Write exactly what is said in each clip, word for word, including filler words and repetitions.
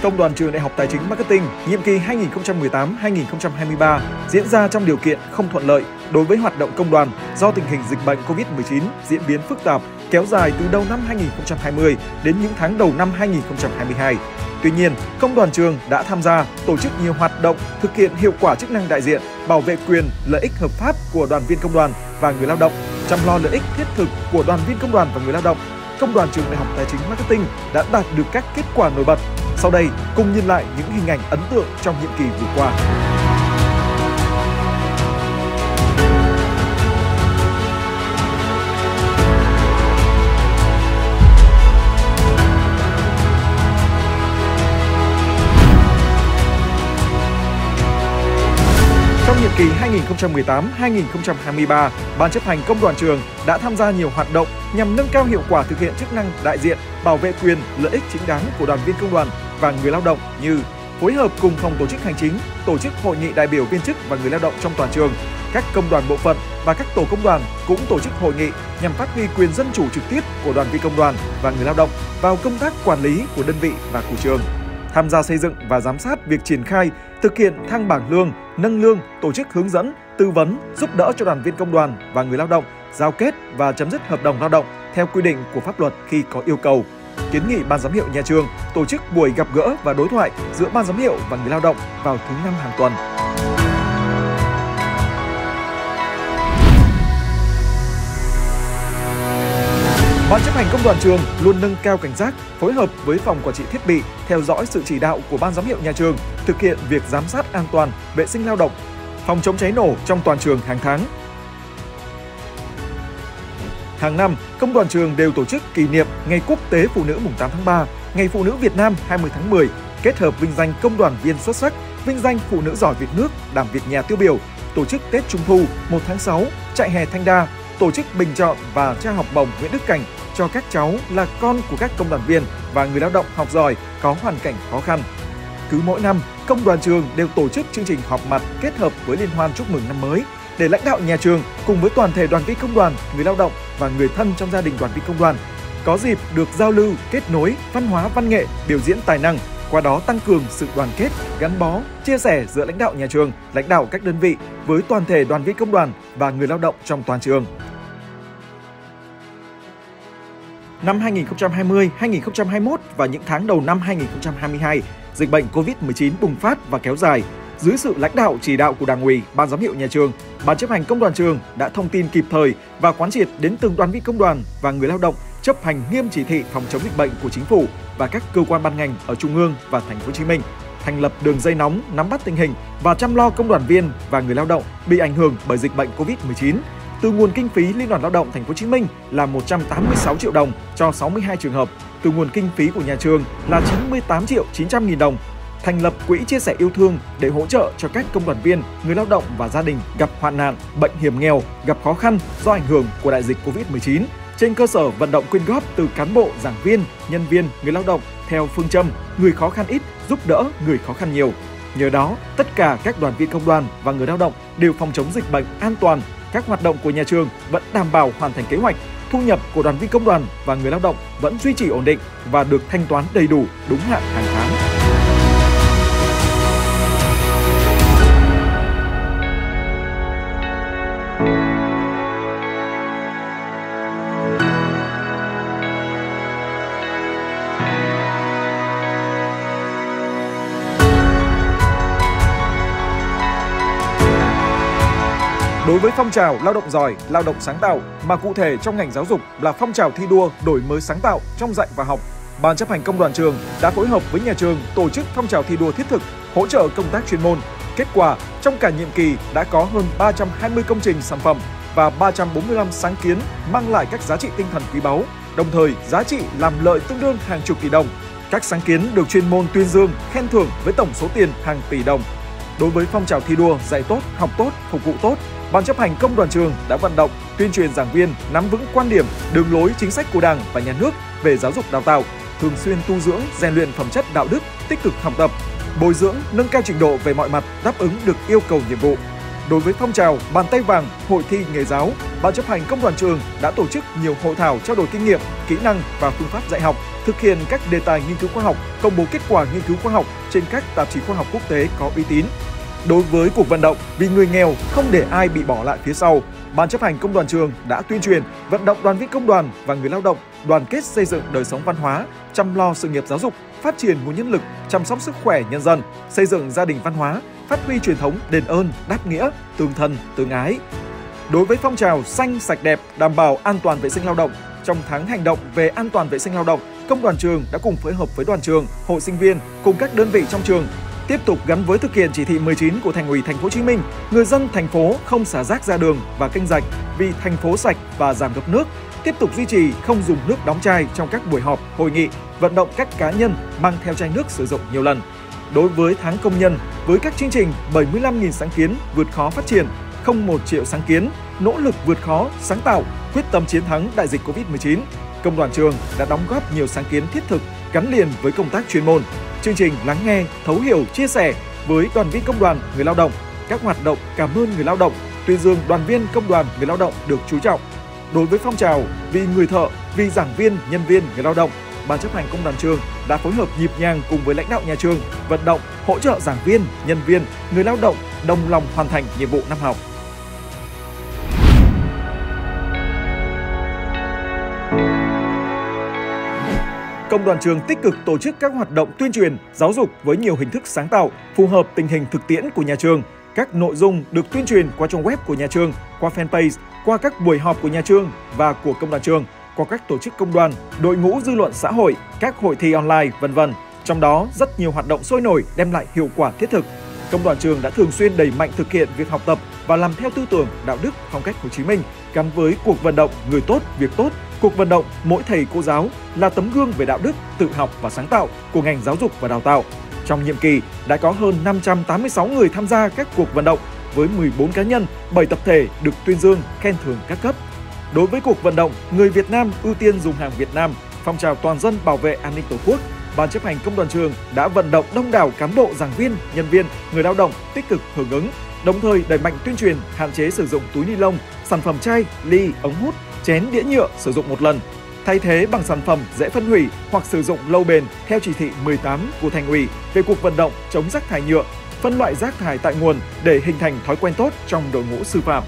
Công đoàn Trường Đại học Tài chính Marketing nhiệm kỳ hai nghìn không trăm mười tám đến hai nghìn không trăm hai mươi ba diễn ra trong điều kiện không thuận lợi đối với hoạt động công đoàn do tình hình dịch bệnh Covid mười chín diễn biến phức tạp, kéo dài từ đầu năm hai nghìn không trăm hai mươi đến những tháng đầu năm hai nghìn không trăm hai mươi hai. Tuy nhiên, Công đoàn Trường đã tham gia tổ chức nhiều hoạt động thực hiện hiệu quả chức năng đại diện, bảo vệ quyền, lợi ích hợp pháp của đoàn viên công đoàn và người lao động, chăm lo lợi ích thiết thực của đoàn viên công đoàn và người lao động. Công đoàn Trường Đại học Tài chính Marketing đã đạt được các kết quả nổi bật. Sau đây, cùng nhìn lại những hình ảnh ấn tượng trong nhiệm kỳ vừa qua. Trong nhiệm kỳ hai nghìn không trăm mười tám đến hai nghìn không trăm hai mươi ba, Ban chấp hành Công đoàn Trường đã tham gia nhiều hoạt động nhằm nâng cao hiệu quả thực hiện chức năng đại diện, bảo vệ quyền, lợi ích chính đáng của đoàn viên công đoàn và người lao động như phối hợp cùng phòng tổ chức hành chính, tổ chức hội nghị đại biểu viên chức và người lao động trong toàn trường. Các công đoàn bộ phận và các tổ công đoàn cũng tổ chức hội nghị nhằm phát huy quyền dân chủ trực tiếp của đoàn viên công đoàn và người lao động vào công tác quản lý của đơn vị và của trường. Tham gia xây dựng và giám sát việc triển khai, thực hiện thăng bảng lương, nâng lương, tổ chức hướng dẫn, tư vấn, giúp đỡ cho đoàn viên công đoàn và người lao động, giao kết và chấm dứt hợp đồng lao động theo quy định của pháp luật khi có yêu cầu. Kiến nghị Ban giám hiệu nhà trường tổ chức buổi gặp gỡ và đối thoại giữa Ban giám hiệu và người lao động vào thứ năm hàng tuần. Ban chấp hành Công đoàn Trường luôn nâng cao cảnh giác, phối hợp với phòng quản trị thiết bị, theo dõi sự chỉ đạo của Ban giám hiệu nhà trường, thực hiện việc giám sát an toàn, vệ sinh lao động, phòng chống cháy nổ trong toàn trường hàng tháng. Hàng năm, Công đoàn Trường đều tổ chức kỷ niệm Ngày Quốc tế Phụ nữ mùng tám tháng ba, Ngày Phụ nữ Việt Nam hai mươi tháng mười, kết hợp vinh danh công đoàn viên xuất sắc, vinh danh phụ nữ giỏi Việt nước, đảm việc nhà tiêu biểu, tổ chức Tết Trung thu một tháng sáu, trại hè Thanh Đa, tổ chức bình chọn và trao học bổng Nguyễn Đức Cảnh cho các cháu là con của các công đoàn viên và người lao động học giỏi có hoàn cảnh khó khăn. Cứ mỗi năm, Công đoàn Trường đều tổ chức chương trình họp mặt kết hợp với liên hoan chúc mừng năm mới để lãnh đạo nhà trường cùng với toàn thể đoàn viên công đoàn, người lao động và người thân trong gia đình đoàn viên công đoàn có dịp được giao lưu, kết nối, văn hóa văn nghệ, biểu diễn tài năng, qua đó tăng cường sự đoàn kết, gắn bó, chia sẻ giữa lãnh đạo nhà trường, lãnh đạo các đơn vị với toàn thể đoàn viên công đoàn và người lao động trong toàn trường. Năm hai nghìn không trăm hai mươi, hai nghìn không trăm hai mươi mốt và những tháng đầu năm hai nghìn không trăm hai mươi hai, dịch bệnh Covid mười chín bùng phát và kéo dài. Dưới sự lãnh đạo chỉ đạo của Đảng ủy, Ban giám hiệu nhà trường, Ban chấp hành Công đoàn Trường đã thông tin kịp thời và quán triệt đến từng đoàn viên công đoàn và người lao động chấp hành nghiêm chỉ thị phòng chống dịch bệnh của Chính phủ và các cơ quan ban ngành ở Trung ương và Thành phố Hồ Chí Minh, thành lập đường dây nóng nắm bắt tình hình và chăm lo công đoàn viên và người lao động bị ảnh hưởng bởi dịch bệnh Covid mười chín. Từ nguồn kinh phí Liên đoàn Lao động Thành phố Hồ Chí Minh là một trăm tám mươi sáu triệu đồng cho sáu mươi hai trường hợp, từ nguồn kinh phí của nhà trường là chín mươi tám triệu chín trăm nghìn đồng. Thành lập quỹ chia sẻ yêu thương để hỗ trợ cho các công đoàn viên, người lao động và gia đình gặp hoạn nạn, bệnh hiểm nghèo, gặp khó khăn do ảnh hưởng của đại dịch Covid mười chín. Trên cơ sở vận động quyên góp từ cán bộ, giảng viên, nhân viên, người lao động theo phương châm người khó khăn ít, giúp đỡ người khó khăn nhiều. Nhờ đó, tất cả các đoàn viên công đoàn và người lao động đều phòng chống dịch bệnh an toàn. Các hoạt động của nhà trường vẫn đảm bảo hoàn thành kế hoạch, thu nhập của đoàn viên công đoàn và người lao động vẫn duy trì ổn định và được thanh toán đầy đủ, đúng hạn hàng tháng. Đối với phong trào lao động giỏi, lao động sáng tạo, mà cụ thể trong ngành giáo dục là phong trào thi đua đổi mới sáng tạo trong dạy và học, Ban chấp hành Công đoàn Trường đã phối hợp với nhà trường tổ chức phong trào thi đua thiết thực, hỗ trợ công tác chuyên môn. Kết quả, trong cả nhiệm kỳ đã có hơn ba trăm hai mươi công trình sản phẩm và ba trăm bốn mươi lăm sáng kiến mang lại các giá trị tinh thần quý báu, đồng thời giá trị làm lợi tương đương hàng chục tỷ đồng. Các sáng kiến được chuyên môn tuyên dương, khen thưởng với tổng số tiền hàng tỷ đồng. Đối với phong trào thi đua dạy tốt, học tốt, phục vụ tốt, Ban chấp hành Công đoàn Trường đã vận động, tuyên truyền giảng viên nắm vững quan điểm, đường lối chính sách của Đảng và Nhà nước về giáo dục đào tạo, thường xuyên tu dưỡng, rèn luyện phẩm chất đạo đức, tích cực học tập, bồi dưỡng, nâng cao trình độ về mọi mặt đáp ứng được yêu cầu nhiệm vụ. Đối với phong trào Bàn tay vàng, hội thi nghề giáo, Ban chấp hành Công đoàn Trường đã tổ chức nhiều hội thảo trao đổi kinh nghiệm, kỹ năng và phương pháp dạy học, thực hiện các đề tài nghiên cứu khoa học, công bố kết quả nghiên cứu khoa học trên các tạp chí khoa học quốc tế có uy tín. Đối với cuộc vận động vì người nghèo không để ai bị bỏ lại phía sau, Ban chấp hành Công đoàn Trường đã tuyên truyền, vận động đoàn viên công đoàn và người lao động đoàn kết xây dựng đời sống văn hóa, chăm lo sự nghiệp giáo dục, phát triển nguồn nhân lực, chăm sóc sức khỏe nhân dân, xây dựng gia đình văn hóa, phát huy truyền thống đền ơn, đáp nghĩa, tương thân, tương ái. Đối với phong trào xanh sạch đẹp, đảm bảo an toàn vệ sinh lao động, trong tháng hành động về an toàn vệ sinh lao động, Công đoàn Trường đã cùng phối hợp với đoàn trường, hội sinh viên cùng các đơn vị trong trường tiếp tục gắn với thực hiện chỉ thị mười chín của Thành ủy Thành phố Hồ Chí Minh, người dân thành phố không xả rác ra đường và kênh rạch vì thành phố sạch và giảm ngập nước, tiếp tục duy trì không dùng nước đóng chai trong các buổi họp, hội nghị, vận động các cá nhân mang theo chai nước sử dụng nhiều lần. Đối với tháng công nhân, với các chương trình bảy mươi lăm nghìn sáng kiến vượt khó phát triển, không một triệu sáng kiến, nỗ lực vượt khó, sáng tạo, quyết tâm chiến thắng đại dịch Covid mười chín, Công đoàn Trường đã đóng góp nhiều sáng kiến thiết thực gắn liền với công tác chuyên môn. Chương trình lắng nghe, thấu hiểu, chia sẻ với đoàn viên công đoàn, người lao động, các hoạt động cảm ơn người lao động, tuyên dương đoàn viên công đoàn, người lao động được chú trọng. Đối với phong trào vì người thợ, vì giảng viên, nhân viên, người lao động, Ban chấp hành Công đoàn Trường đã phối hợp nhịp nhàng cùng với lãnh đạo nhà trường, vận động, hỗ trợ giảng viên, nhân viên, người lao động đồng lòng hoàn thành nhiệm vụ năm học. Công đoàn Trường tích cực tổ chức các hoạt động tuyên truyền, giáo dục với nhiều hình thức sáng tạo, phù hợp tình hình thực tiễn của nhà trường. Các nội dung được tuyên truyền qua trang web của nhà trường, qua fanpage, qua các buổi họp của nhà trường và của Công đoàn Trường, qua các tổ chức công đoàn, đội ngũ dư luận xã hội, các hội thi online, vân vân. Trong đó rất nhiều hoạt động sôi nổi đem lại hiệu quả thiết thực. Công đoàn Trường đã thường xuyên đẩy mạnh thực hiện việc học tập và làm theo tư tưởng, đạo đức, phong cách Hồ Chí Minh gắn với cuộc vận động người tốt, việc tốt. Cuộc vận động mỗi thầy cô giáo là tấm gương về đạo đức, tự học và sáng tạo của ngành giáo dục và đào tạo. Trong nhiệm kỳ đã có hơn năm trăm tám mươi sáu người tham gia các cuộc vận động với mười bốn cá nhân, bảy tập thể được tuyên dương, khen thưởng các cấp. Đối với cuộc vận động người Việt Nam ưu tiên dùng hàng Việt Nam, phong trào toàn dân bảo vệ an ninh Tổ quốc, Ban chấp hành Công đoàn Trường đã vận động đông đảo cán bộ, giảng viên, nhân viên, người lao động tích cực hưởng ứng, đồng thời đẩy mạnh tuyên truyền hạn chế sử dụng túi ni lông, sản phẩm chai, ly, ống hút, chén đĩa nhựa sử dụng một lần, thay thế bằng sản phẩm dễ phân hủy hoặc sử dụng lâu bền theo chỉ thị mười tám của Thành ủy về cuộc vận động chống rác thải nhựa, phân loại rác thải tại nguồn để hình thành thói quen tốt trong đội ngũ sư phạm.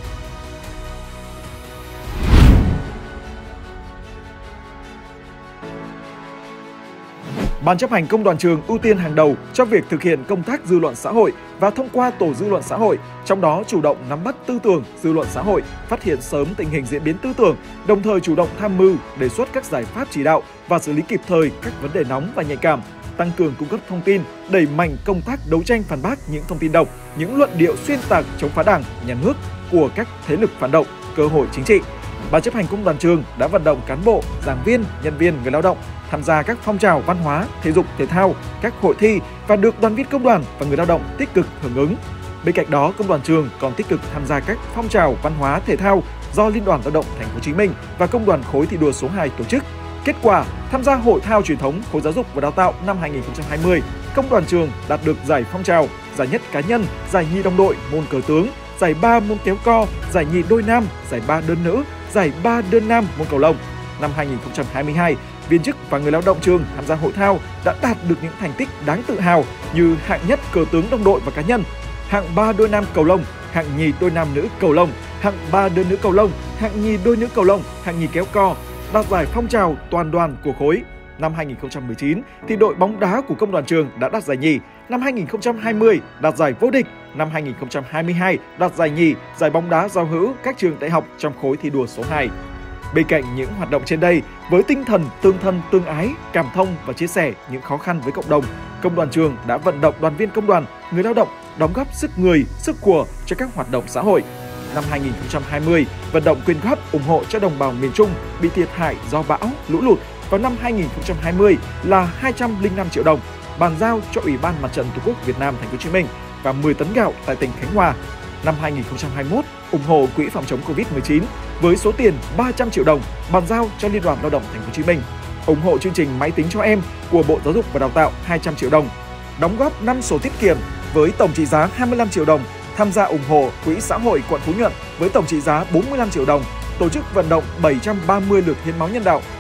Ban chấp hành Công đoàn Trường ưu tiên hàng đầu cho việc thực hiện công tác dư luận xã hội và thông qua tổ dư luận xã hội, trong đó chủ động nắm bắt tư tưởng dư luận xã hội, phát hiện sớm tình hình diễn biến tư tưởng, đồng thời chủ động tham mưu, đề xuất các giải pháp chỉ đạo và xử lý kịp thời các vấn đề nóng và nhạy cảm, tăng cường cung cấp thông tin, đẩy mạnh công tác đấu tranh phản bác những thông tin độc, những luận điệu xuyên tạc chống phá Đảng, Nhà nước của các thế lực phản động, cơ hội chính trị. Ban chấp hành Công đoàn Trường đã vận động cán bộ, giảng viên, nhân viên, người lao động tham gia các phong trào văn hóa, thể dục, thể thao, các hội thi và được đoàn viên công đoàn và người lao động tích cực hưởng ứng. Bên cạnh đó, Công đoàn Trường còn tích cực tham gia các phong trào văn hóa, thể thao do Liên đoàn Lao động Thành phố Hồ Chí Minh và Công đoàn khối thi đua số hai tổ chức. Kết quả, tham gia hội thao truyền thống khối giáo dục và đào tạo năm hai nghìn không trăm hai mươi, Công đoàn Trường đạt được giải phong trào, giải nhất cá nhân, giải nhì đồng đội môn cờ tướng, giải ba môn kéo co, giải nhì đôi nam, giải ba đơn nữ, giải ba đơn nam môn cầu lông. Năm hai nghìn không trăm hai mươi hai, viên chức và người lao động trường tham gia hội thao đã đạt được những thành tích đáng tự hào như hạng nhất cờ tướng đồng đội và cá nhân, hạng ba đôi nam cầu lông, hạng nhì đôi nam nữ cầu lông, hạng ba đơn nữ cầu lông, hạng nhì đôi nữ cầu lông, hạng nhì kéo co, đạt giải phong trào toàn đoàn của khối. Năm hai nghìn không trăm mười chín thì đội bóng đá của Công đoàn Trường đã đạt giải nhì, năm hai nghìn không trăm hai mươi đạt giải vô địch, năm hai nghìn không trăm hai mươi hai đạt giải nhì giải bóng đá giao hữu các trường đại học trong khối thi đua số hai. Bên cạnh những hoạt động trên đây, với tinh thần tương thân tương ái, cảm thông và chia sẻ những khó khăn với cộng đồng, Công đoàn Trường đã vận động đoàn viên công đoàn, người lao động đóng góp sức người, sức của cho các hoạt động xã hội. Năm hai nghìn không trăm hai mươi, vận động quyên góp ủng hộ cho đồng bào miền Trung bị thiệt hại do bão, lũ lụt vào năm hai nghìn không trăm hai mươi là hai trăm lẻ năm triệu đồng, bàn giao cho Ủy ban Mặt trận Tổ quốc Việt Nam Thành phố Hồ Chí Minh và mười tấn gạo tại tỉnh Khánh Hòa. Năm hai nghìn không trăm hai mươi mốt, ủng hộ quỹ phòng chống Covid mười chín với số tiền ba trăm triệu đồng bàn giao cho Liên đoàn Lao động Thành phố Hồ Chí Minh, ủng hộ chương trình máy tính cho em của Bộ Giáo dục và Đào tạo hai trăm triệu đồng, đóng góp năm sổ tiết kiệm với tổng trị giá hai mươi lăm triệu đồng, tham gia ủng hộ quỹ xã hội quận Phú Nhuận với tổng trị giá bốn mươi lăm triệu đồng, tổ chức vận động bảy trăm ba mươi lượt hiến máu nhân đạo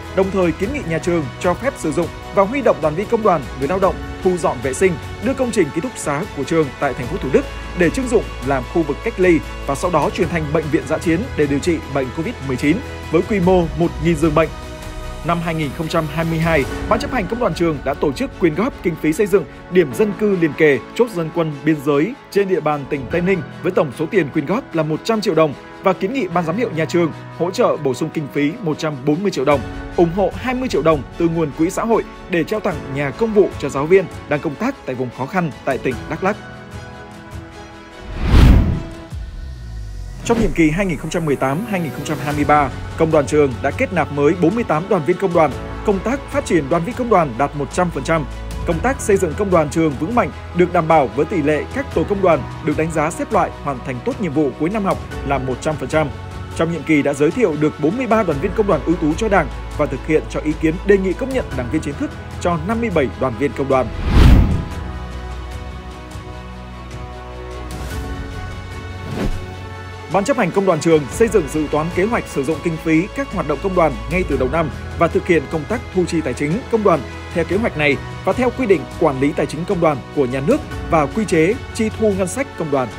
đồng thời kiến nghị nhà trường cho phép sử dụng và huy động đoàn viên công đoàn, người lao động thu dọn vệ sinh, đưa công trình ký túc xá của trường tại thành phố Thủ Đức để trưng dụng làm khu vực cách ly và sau đó chuyển thành bệnh viện dã chiến để điều trị bệnh Covid mười chín với quy mô một nghìn giường bệnh. Năm hai nghìn không trăm hai mươi hai, Ban chấp hành Công đoàn trường đã tổ chức quyên góp kinh phí xây dựng điểm dân cư liền kề chốt dân quân biên giới trên địa bàn tỉnh Tây Ninh với tổng số tiền quyên góp là một trăm triệu đồng và kiến nghị Ban giám hiệu nhà trường hỗ trợ bổ sung kinh phí một trăm bốn mươi triệu đồng, ủng hộ hai mươi triệu đồng từ nguồn quỹ xã hội để trao tặng nhà công vụ cho giáo viên đang công tác tại vùng khó khăn tại tỉnh Đắk Lắk. Trong nhiệm kỳ hai nghìn không trăm mười tám đến hai nghìn không trăm hai mươi ba, Công đoàn trường đã kết nạp mới bốn mươi tám đoàn viên công đoàn, công tác phát triển đoàn viên công đoàn đạt một trăm phần trăm. Công tác xây dựng công đoàn trường vững mạnh được đảm bảo với tỷ lệ các tổ công đoàn được đánh giá xếp loại hoàn thành tốt nhiệm vụ cuối năm học là một trăm phần trăm. Trong nhiệm kỳ đã giới thiệu được bốn mươi ba đoàn viên công đoàn ưu tú cho Đảng và thực hiện cho ý kiến đề nghị công nhận đảng viên chính thức cho năm mươi bảy đoàn viên công đoàn. Ban chấp hành Công đoàn trường xây dựng dự toán kế hoạch sử dụng kinh phí các hoạt động công đoàn ngay từ đầu năm và thực hiện công tác thu chi tài chính công đoàn theo kế hoạch này và theo quy định quản lý tài chính công đoàn của nhà nước và quy chế chi thu ngân sách công đoàn.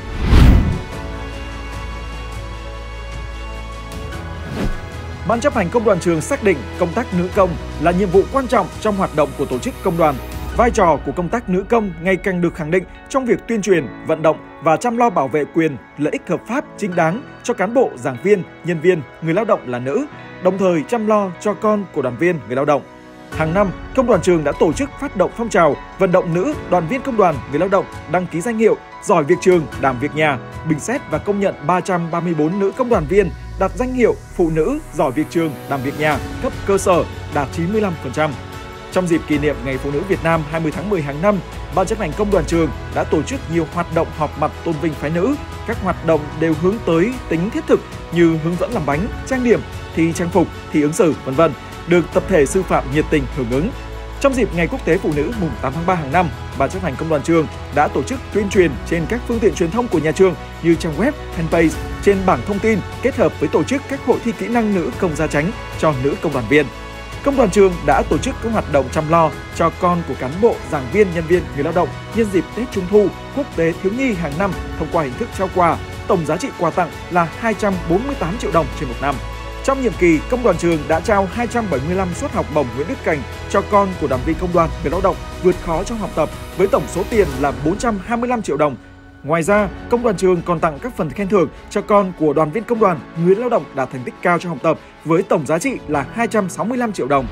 Ban chấp hành Công đoàn trường xác định công tác nữ công là nhiệm vụ quan trọng trong hoạt động của tổ chức công đoàn. Vai trò của công tác nữ công ngày càng được khẳng định trong việc tuyên truyền, vận động và chăm lo bảo vệ quyền, lợi ích hợp pháp chính đáng cho cán bộ, giảng viên, nhân viên, người lao động là nữ, đồng thời chăm lo cho con của đoàn viên, người lao động. Hàng năm, Công đoàn trường đã tổ chức phát động phong trào vận động nữ đoàn viên công đoàn, người lao động đăng ký danh hiệu giỏi việc trường, đảm việc nhà, bình xét và công nhận ba trăm ba mươi tư nữ công đoàn viên đạt danh hiệu phụ nữ giỏi việc trường, đảm việc nhà cấp cơ sở đạt chín mươi lăm phần trăm. Trong dịp kỷ niệm Ngày Phụ nữ Việt Nam hai mươi tháng mười hàng năm, Ban chấp hành Công đoàn trường đã tổ chức nhiều hoạt động họp mặt tôn vinh phái nữ. Các hoạt động đều hướng tới tính thiết thực như hướng dẫn làm bánh, trang điểm, thi trang phục, thi ứng xử, vân vân, được tập thể sư phạm nhiệt tình hưởng ứng. Trong dịp Ngày Quốc tế Phụ nữ mùng tám tháng ba hàng năm, Ban chấp hành Công đoàn trường đã tổ chức tuyên truyền trên các phương tiện truyền thông của nhà trường như trang web, fanpage, trên bảng thông tin kết hợp với tổ chức các hội thi kỹ năng nữ công gia chánh cho nữ công đoàn viên. Công đoàn trường đã tổ chức các hoạt động chăm lo cho con của cán bộ, giảng viên, nhân viên, người lao động nhân dịp Tết Trung thu, Quốc tế Thiếu nhi hàng năm thông qua hình thức trao quà. Tổng giá trị quà tặng là hai trăm bốn mươi tám triệu đồng trên một năm. Trong nhiệm kỳ, Công đoàn trường đã trao hai trăm bảy mươi lăm suất học bổng Nguyễn Đức Cảnh cho con của đoàn viên công đoàn, người lao động vượt khó trong học tập với tổng số tiền là bốn trăm hai mươi lăm triệu đồng. Ngoài ra, Công đoàn trường còn tặng các phần khen thưởng cho con của đoàn viên công đoàn, người lao động đạt thành tích cao trong học tập với tổng giá trị là hai trăm sáu mươi lăm triệu đồng.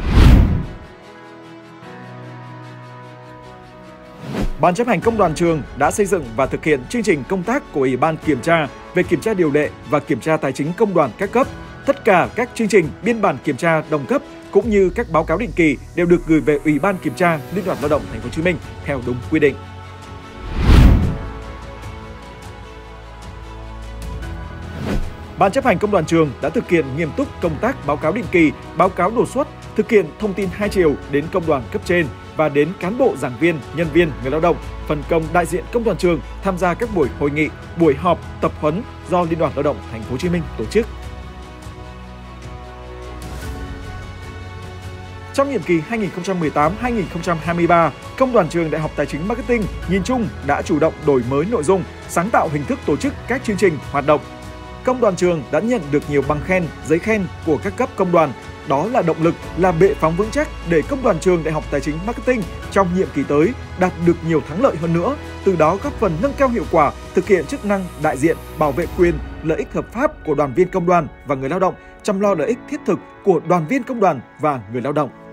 Ban chấp hành Công đoàn trường đã xây dựng và thực hiện chương trình công tác của Ủy ban kiểm tra về kiểm tra điều lệ và kiểm tra tài chính công đoàn các cấp. Tất cả các chương trình, biên bản kiểm tra đồng cấp cũng như các báo cáo định kỳ đều được gửi về Ủy ban kiểm tra Liên đoàn Lao động Thành phố Hồ Chí Minh theo đúng quy định. Ban chấp hành Công đoàn trường đã thực hiện nghiêm túc công tác báo cáo định kỳ, báo cáo đột xuất, thực hiện thông tin hai chiều đến công đoàn cấp trên và đến cán bộ, giảng viên, nhân viên, người lao động, phân công đại diện Công đoàn trường tham gia các buổi hội nghị, buổi họp, tập huấn do Liên đoàn Lao động Thành phố Hồ Chí Minh tổ chức. Trong nhiệm kỳ hai nghìn không trăm mười tám đến hai nghìn không trăm hai mươi ba, Công đoàn trường Đại học Tài chính Marketing nhìn chung đã chủ động đổi mới nội dung, sáng tạo hình thức tổ chức các chương trình, hoạt động. Công đoàn trường đã nhận được nhiều bằng khen, giấy khen của các cấp công đoàn. Đó là động lực, là bệ phóng vững chắc để Công đoàn trường Đại học Tài chính Marketing trong nhiệm kỳ tới đạt được nhiều thắng lợi hơn nữa, từ đó góp phần nâng cao hiệu quả thực hiện chức năng đại diện, bảo vệ quyền, lợi ích hợp pháp của đoàn viên công đoàn và người lao động, chăm lo lợi ích thiết thực của đoàn viên công đoàn và người lao động.